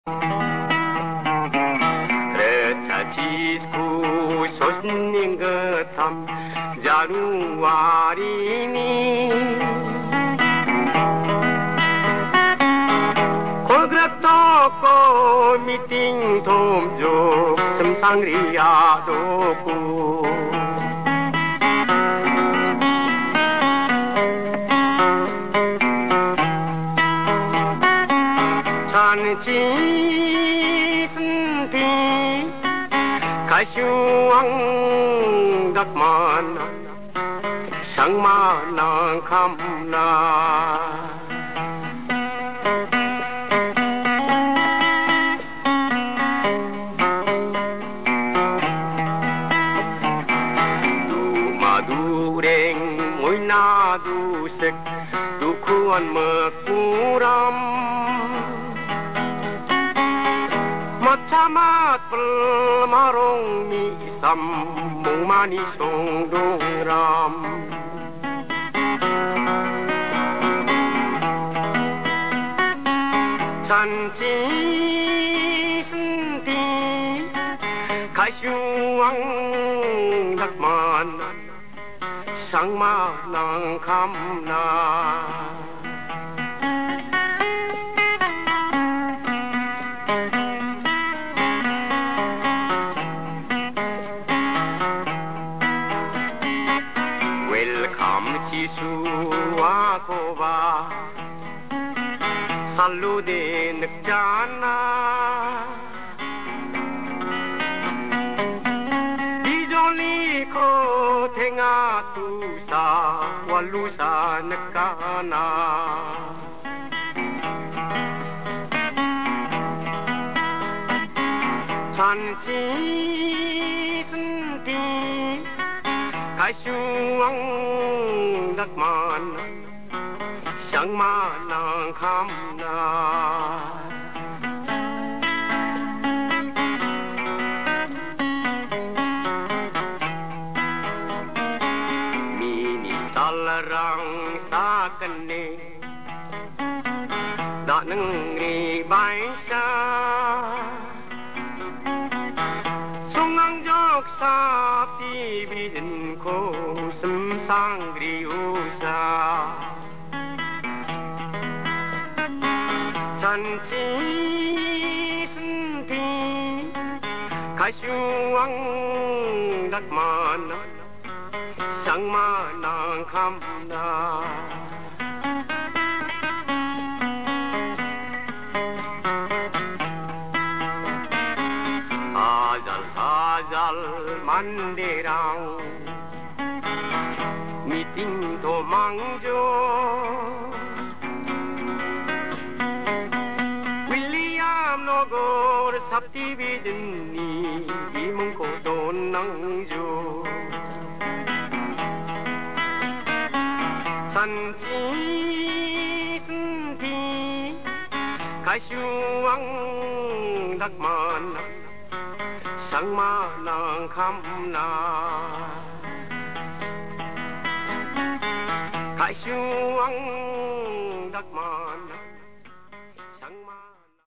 Recachisku sosning getam Januari ini Kolgrak toko meeting tomjo semsang riadoku 찬치 선비 가시왕 닭만 상만한 감나 두마두랭 모이나두색 두쿠안 먹구람 Macamat pelmarong misam mung manis dongram Canci senti kasyuang dakman sang manang kamna Welcome Sisuakova Salude Nekjana Dijoli ko tenga tusa walusa nekana Chanchi senti Kasyuang dakman Siyang manang kamna Minisalarang sa kane Da nang ribay siya Sungang jok sa tibidin ko Semsang griusa Canci senti Kasyuang dakman Sang manang kamna Azal mandirang meeting to mangjo William Nogor subdivision ni imong ko don nangjo Chanchi senti kasyuang dakman sang manang kamna Kasyuang dakman